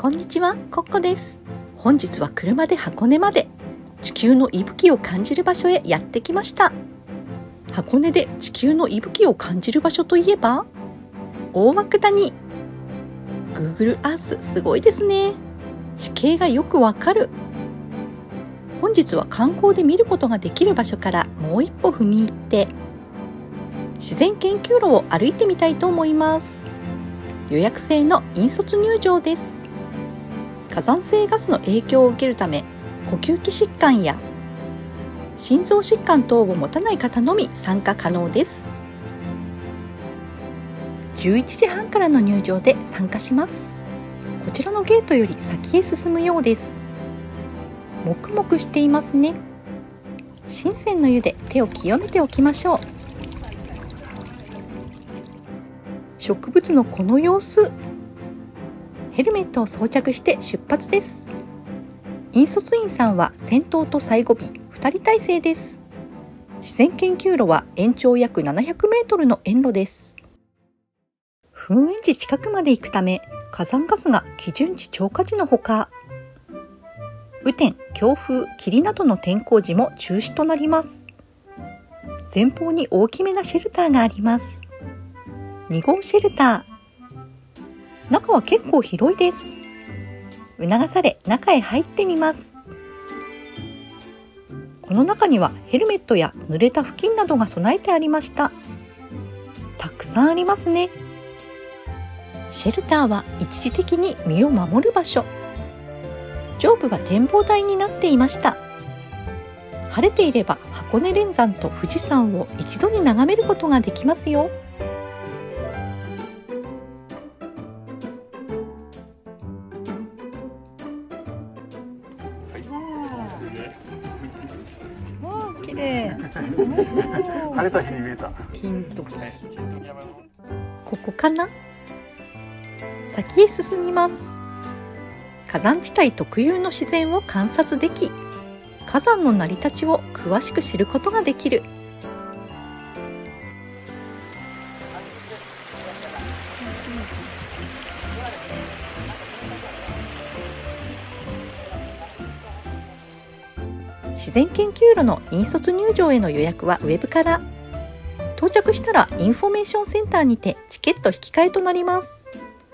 こんにちは、コッコです。本日は車で箱根まで地球の息吹を感じる場所へやってきました。箱根で地球の息吹を感じる場所といえば大涌谷。 Google Earth すごいですね。地形がよくわかる。本日は観光で見ることができる場所からもう一歩踏み入って自然研究路を歩いてみたいと思います。予約制の引率入場です。火山性ガスの影響を受けるため呼吸器疾患や心臓疾患等を持たない方のみ参加可能です。11時半からの入場で参加します。こちらのゲートより先へ進むようです。もくもくしていますね。深泉の湯で手を清めておきましょう。植物のこの様子。ヘルメットを装着して出発です。引率員さんは先頭と最後尾2人体制です。自然研究路は延長約700メートルの沿路です。噴煙地近くまで行くため火山ガスが基準値超過時のほか、雨天、強風、霧などの天候時も中止となります。前方に大きめなシェルターがあります。2号シェルター。中は結構広いです。促され中へ入ってみます。この中にはヘルメットや濡れた布巾などが備えてありました。たくさんありますね。シェルターは一時的に身を守る場所。上部は展望台になっていました。晴れていれば箱根連山と富士山を一度に眺めることができますよ。綺麗。 晴れた日に見えた。 金とここかな。先へ進みます。火山地帯特有の自然を観察でき、火山の成り立ちを詳しく知ることができる。自然研究路の引率入場への予約はウェブから。到着したらインフォメーションセンターにてチケット引き換えとなります。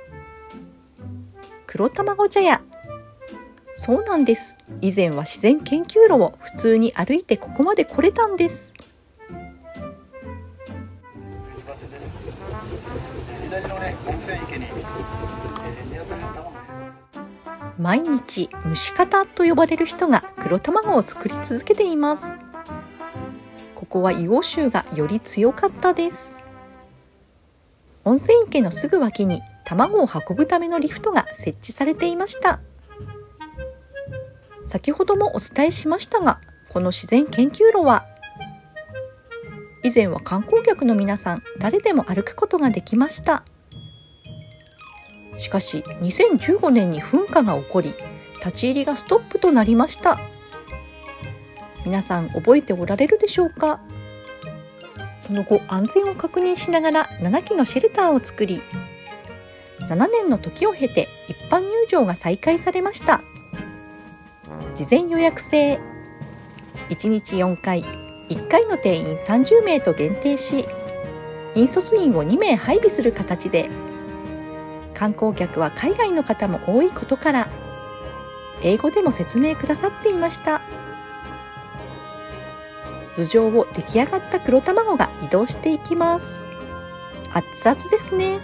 黒卵茶屋。そうなんです。以前は自然研究路を普通に歩いてここまで来れたんです。毎日蒸し方と呼ばれる人が黒卵を作り続けています。ここは硫黄臭がより強かったです。温泉池のすぐ脇に卵を運ぶためのリフトが設置されていました。先ほどもお伝えしましたが、この自然研究路は以前は観光客の皆さん誰でも歩くことができました。しかし2015年に噴火が起こり、立ち入りがストップとなりました。皆さん覚えておられるでしょうか。その後安全を確認しながら7基のシェルターを作り、7年の時を経て一般入場が再開されました。事前予約制、1日4回、1回の定員30名と限定し、引率員を2名配備する形で、観光客は海外の方も多いことから英語でも説明くださっていました。頭上を出来上がった黒卵が移動していきます。熱々ですね。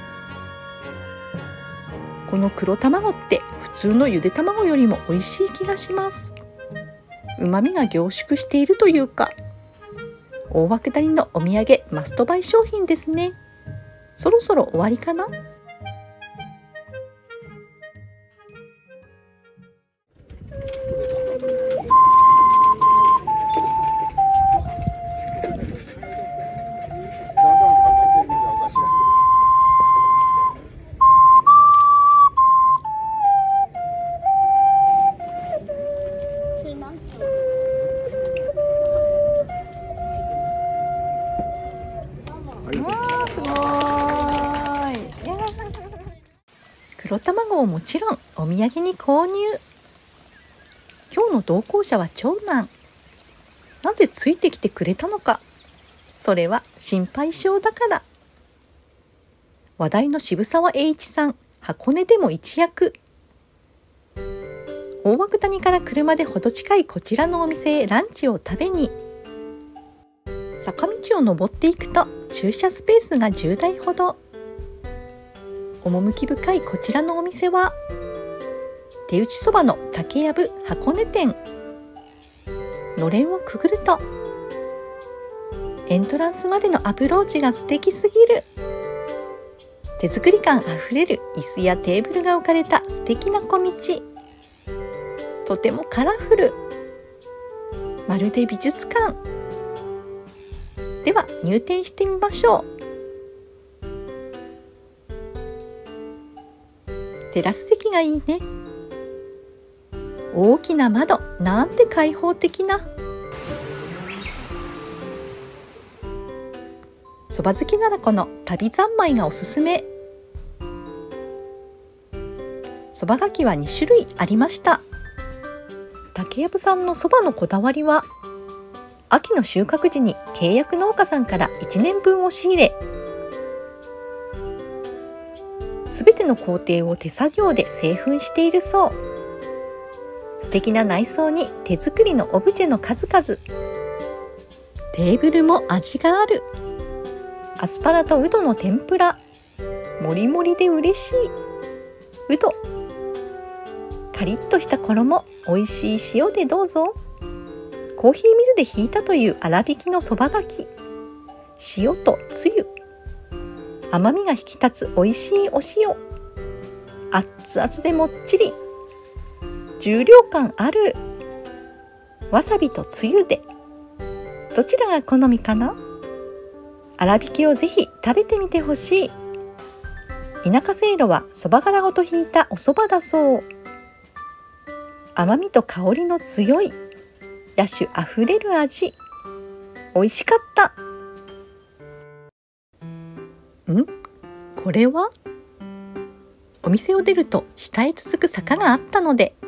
この黒卵って普通のゆで卵よりも美味しい気がします。旨味が凝縮しているというか、大涌谷のお土産マストバイ商品ですね。そろそろ終わりかな。黒卵をもちろんお土土産に購入。今日の同行者は長男。なぜついてきてくれたのか。それは心配性だから。話題の渋沢栄一さん、箱根でも一躍。大涌谷から車でほど近いこちらのお店へランチを食べに。坂道を登っていくと駐車スペースが10台ほど。趣深いこちらのお店は手打ちそばの竹やぶ箱根店。のれんをくぐるとエントランスまでのアプローチが素敵すぎる。手作り感あふれる椅子やテーブルが置かれた素敵な小道。とてもカラフル。まるで美術館。では入店してみましょう。テラス席がいいね。大きな窓、なんて開放的な。そば好きならこの旅三昧がおすすめ。そばがきは2種類ありました。竹やぶさんのそばのこだわりは、秋の収穫時に契約農家さんから1年分を仕入れ、すべての工程を手作業で製粉しているそう。素敵な内装に手作りのオブジェの数々。テーブルも味がある。アスパラとうどの天ぷら。もりもりで嬉しい。うど。カリッとした衣、美味しい塩でどうぞ。コーヒーミルでひいたという粗挽きのそばがき。塩とつゆ。甘みが引き立つ美味しいお塩。熱々でもっちり。重量感ある。わさびとつゆで。どちらが好みかな。粗挽きをぜひ食べてみてほしい。田舎せいろはそば殻ごとひいたおそばだそう。甘みと香りの強い野趣あふれる味。美味しかった。これは？お店を出ると下へ続く坂があったので、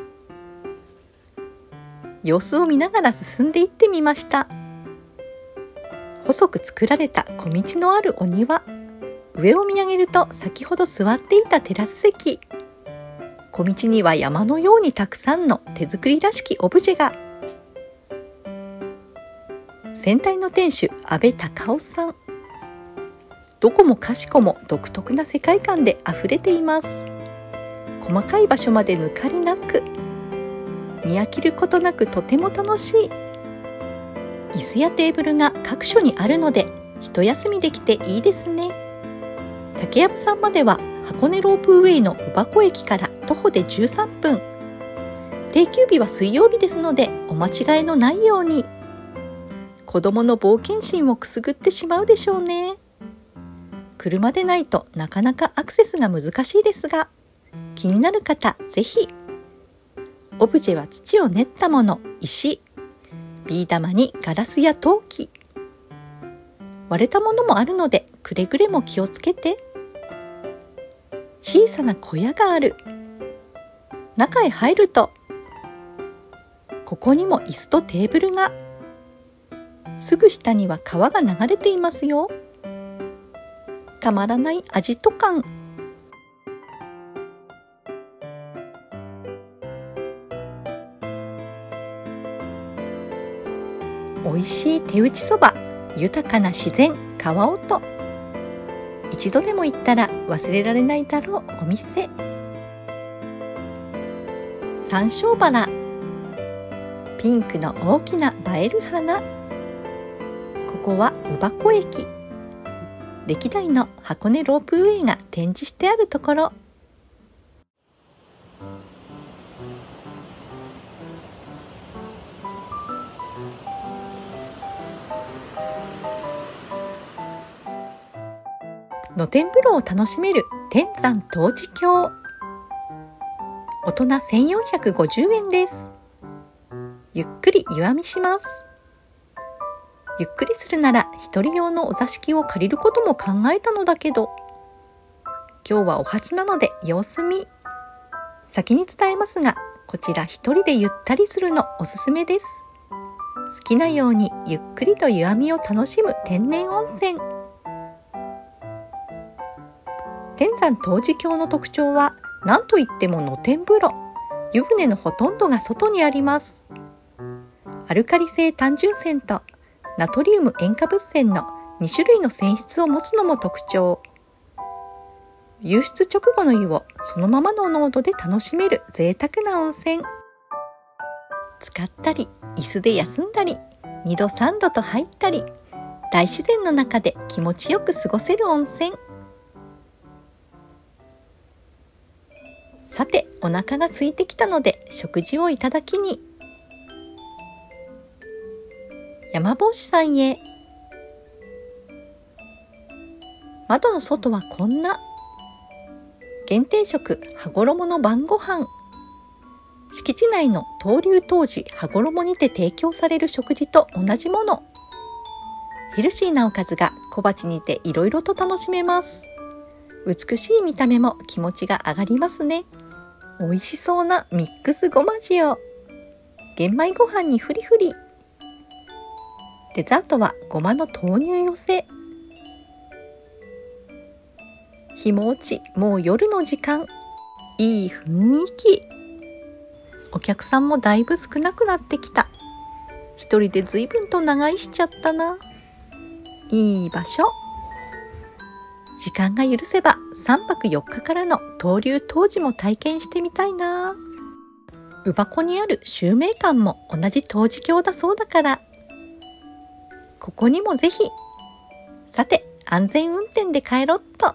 様子を見ながら進んでいってみました。細く作られた小道のあるお庭。上を見上げると先ほど座っていたテラス席。小道には山のようにたくさんの手作りらしきオブジェが。先代の店主阿部隆夫さん。どこもかしこも独特な世界観であふれています。細かい場所まで抜かりなく、見飽きることなくとても楽しい。椅子やテーブルが各所にあるので一休みできていいですね。竹やぶさんまでは箱根ロープウェイの乳母湖駅から徒歩で13分。定休日は水曜日ですのでお間違いのないように。子供の冒険心をくすぐってしまうでしょうね。車でないとなかなかアクセスが難しいですが、気になる方ぜひ。オブジェは土を練ったもの、石、ビー玉にガラスや陶器。割れたものもあるのでくれぐれも気をつけて。小さな小屋がある。中へ入ると、ここにも椅子とテーブルが。すぐ下には川が流れていますよ。たまらない味と感。美味しい手打ちそば、豊かな自然、川音。一度でも行ったら忘れられないだろうお店。山椒バラ。ピンクの大きな映える花。ここは乳母湖駅。歴代の箱根ロープウェイが展示してあるところ。露天風呂を楽しめる天山湯治峡。大人1450円です。ゆっくり湯あみします。ゆっくりするなら一人用のお座敷を借りることも考えたのだけど、今日はお初なので様子見。 先に伝えますが、こちら一人でゆったりするのおすすめです。好きなようにゆっくりと湯あみを楽しむ天然温泉。天山湯治峡の特徴は何といっても露天風呂。湯船のほとんどが外にあります。アルカリ性単純泉とナトリウム塩化物泉の2種類の泉質を持つのも特徴。湧出直後の湯をそのままの濃度で楽しめる贅沢な温泉。浸かったり、椅子で休んだり、2度3度と入ったり、大自然の中で気持ちよく過ごせる温泉。さて、お腹が空いてきたので食事をいただきに山帽子さんへ。窓の外はこんな限定食羽衣の晩ご飯。敷地内の東流湯治羽衣にて提供される食事と同じもの。ヘルシーなおかずが小鉢にていろいろと楽しめます。美しい見た目も気持ちが上がりますね。美味しそうなミックスごま塩。玄米ご飯にフリフリ。デザートはごまの豆乳寄せ。日も落ち、もう夜の時間。いい雰囲気。お客さんもだいぶ少なくなってきた。一人で随分と長居しちゃったな。いい場所。時間が許せば3泊4日からの東流湯治も体験してみたいな。宇箱にある秀明館も同じ湯治峡だそうだから、ここにもぜひ。さて、安全運転で帰ろっと。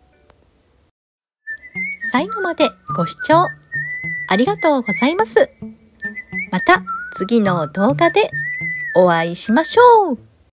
最後までご視聴ありがとうございます。また次の動画でお会いしましょう。